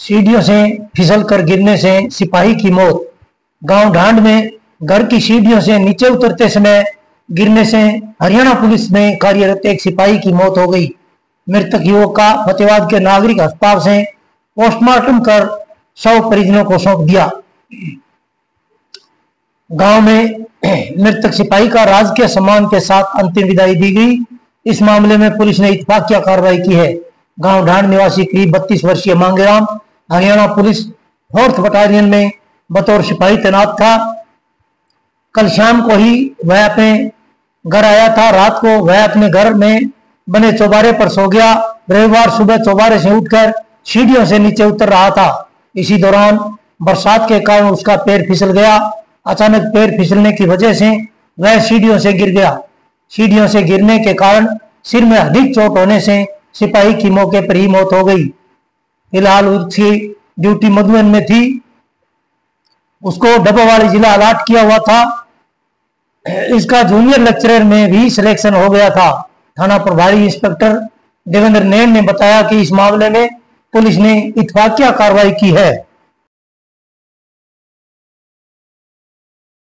सीढ़ियों से फिसल कर गिरने से सिपाही की मौत। गांव ढांड में घर की सीढ़ियों से नीचे उतरते समय गिरने से हरियाणा पुलिस में कार्यरत एक सिपाही की मौत हो गई। मृतक युवक का फतेहाबाद के नागरिक अस्पताल से पोस्टमार्टम कर शव परिजनों को सौंप दिया। गांव में मृतक सिपाही का राजकीय सम्मान के साथ अंतिम विदाई दी गई। इस मामले में पुलिस ने इत्तेफाकिया कार्रवाई की है। गांव ढांड निवासी करीब 32 वर्षीय Mangeram Haryana police 4th battalion में बतौर सिपाही तैनात था। कल शाम को ही वह अपने घर आया था। रात को वह अपने घर में बने चौबारे पर सो गया। रविवार सुबह चौबारे से उठकर सीढ़ियों से नीचे उतर रहा था। इसी दौरान बरसात के कारण उसका पैर फिसल गया। अचानक पैर फिसलने की वजह से वह सीढ़ियों से गिर गया। सीढ़ियों से गिरने के कारण सिर में अधिक चोट होने से सिपाही की मौके पर ही मौत हो गई। फिलहाल उसकी ड्यूटी मधुबन में थी। उसको डब्बावाली जिला अलॉट किया हुआ था। इसका जूनियर लेक्चरर में भी सिलेक्शन हो गया था। थाना प्रभारी इंस्पेक्टर देवेंद्र नैन ने बताया कि इस मामले में पुलिस ने इत्तेफाकिया कार्रवाई की है।